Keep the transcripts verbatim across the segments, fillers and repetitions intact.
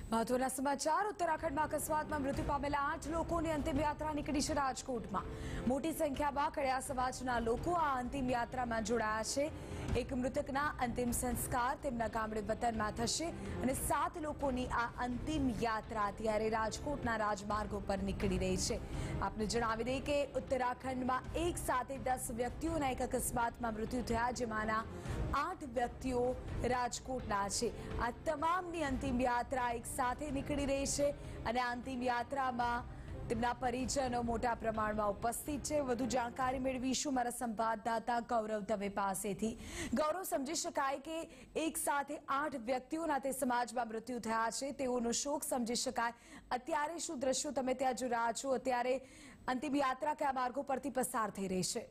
મહત્વના સમાચાર ઉત્તરાખંડમાં અકસ્માતમાં મૃત્યુ પામેલા આઠ લોકોની અંતિમ યાત્રા નીકળી છે રાજકોટમાં। મોટી સંખ્યામાં કડિયા સમાજના લોકો આ અંતિમ યાત્રામાં જોડાયા છે। એક મૃતકના અંતિમ સંસ્કાર તેમના ગામડે વતનમાં થશે અને સાત લોકોની આ અંતિમ યાત્રા અત્યારે રાજકોટના રાજમાર્ગો પર નીકળી રહી છે। આપને જણાવી દઈએ કે ઉત્તરાખંડમાં એક સાથે દસ વ્યક્તિઓના એક અકસ્માતમાં મૃત્યુ થયા, જેમાંના આઠ વ્યક્તિઓ રાજકોટના છે। આ તમામની અંતિમ યાત્રા એક સાથે નીકળી રહી છે અને અંતિમ યાત્રામાં તેમના પરિજનો મોટા પ્રમાણમાં ઉપસ્થિત છે। વધુ જાણકારી મેળવીશું મારા સંવાદદાતા ગૌરવ દવે પાસેથી। ગૌરવ, સમજી શકાય કે એક સાથે આઠ વ્યક્તિઓના તે સમાજમાં મૃત્યુ થયા છે, તેઓનો શોક સમજી શકાય। અત્યારે શું દ્રશ્યો તમે ત્યાં જોઈ રહ્યા છો? અત્યારે અંતિમ યાત્રા કયા માર્ગો પરથી પસાર થઈ રહી છે?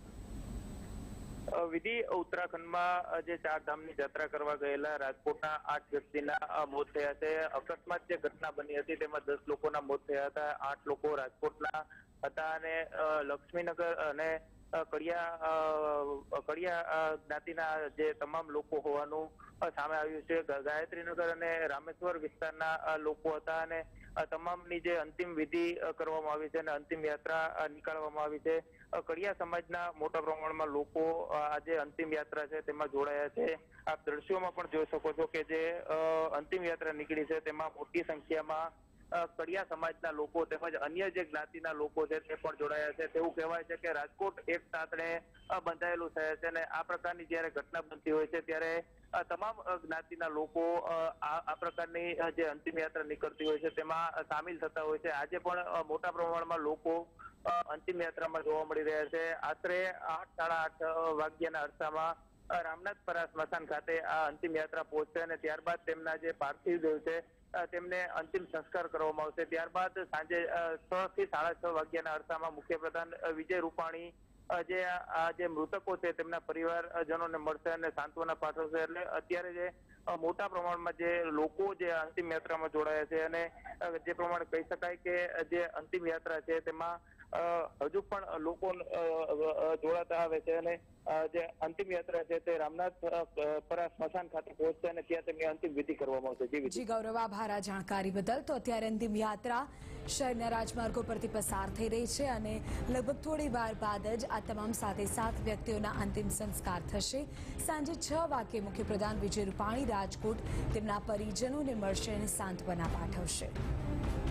વિધિ, ઉત્તરાખંડમાં જે ચાર ધામની યાત્રા કરવા ગયેલા રાજકોટના આઠ વ્યક્તિના મોત થયા છે। અકસ્માત જે ઘટના બની હતી તેમાં દસ લોકોના મોત થયા હતા। આઠ લોકો રાજકોટના હતા અને લક્ષ્મીનગર અને કડિયા કડિયા જ્ઞાતિના જે તમામ લોકો હોવાનું સામે આવ્યું છે। ગાયત્રીનગર અને રામેશ્વર વિસ્તારના લોકો હતા અને તમામની જે અંતિમ વિધિ કરવામાં આવી છે અને અંતિમ યાત્રા નીકાળવામાં આવી છે। કડિયા સમાજના મોટા પ્રમાણમાં લોકો આજે અંતિમ યાત્રા છે તેમાં જોડાયા છે। આપ દ્રશ્યોમાં પણ જોઈ શકો છો કે જે અંતિમ યાત્રા નીકળી છે તેમાં મોટી સંખ્યામાં કડિયા સમાજના લોકો તેમજ અન્ય જે જ્ઞાતિના લોકો છે તે પણ જોડાયા છે। તેવું કહેવાય છે કે રાજકોટ એક સાથે બંધાયેલું શહેર છે અને આ પ્રકારની જયારે ઘટના બનતી હોય છે ત્યારે તમામ જ્ઞાતિના લોકો આ પ્રકારની જે અંતિમ યાત્રા નીકળતી હોય છે તેમાં સામેલ થતા હોય છે। આજે પણ મોટા પ્રમાણમાં લોકો અંતિમ યાત્રામાં જોવા મળી રહ્યા છે। આશરે આઠ સાડા આઠ વાગ્યાના અરસામાં રામનાથપરા સ્મશાન ખાતે આ અંતિમ યાત્રા પહોંચશે અને ત્યારબાદ તેમના જે પાર્થિવ દેહ છે તેમને અંતિમ સંસ્કાર કરવામાં આવશે। ત્યારબાદ સાંજે છ થી સાડા છ વાગ્યાના અરસામાં મુખ્યપ્રધાન વિજય રૂપાણી જે આ જે મૃતકો છે તેમના પરિવારજનોને મળશે અને સાંત્વના પાઠવશે। એટલે અત્યારે જે મોટા પ્રમાણમાં જે લોકો જે અંતિમ યાત્રામાં જોડાયા છે અને જે પ્રમાણે કહી શકાય કે જે અંતિમ યાત્રા છે તેમાં હજુ પણ લોકો જોડાતા આવે છે અને જે અંતિમ યાત્રા છે તે રામનાથપરા સ્મશાન ખાતે પહોંચશે અને ત્યાં તેમની અંતિમ વિધિ કરવામાં આવશે। જી ગૌરવ, આભાર આ જાણકારી બદલ। તો અત્યારે અંતિમ યાત્રા શહેરના રાજમાર્ગો પરથી પસાર થઈ રહી છે અને લગભગ થોડી વાર બાદ જ આ તમામ સાથે સાત વ્યક્તિઓના અંતિમ સંસ્કાર થશે। સાંજે છ વાગે મુખ્યપ્રધાન વિજય રૂપાણી રાજકોટ તેમના પરિજનોને મળશે અને સાંત્વના પાઠવશે।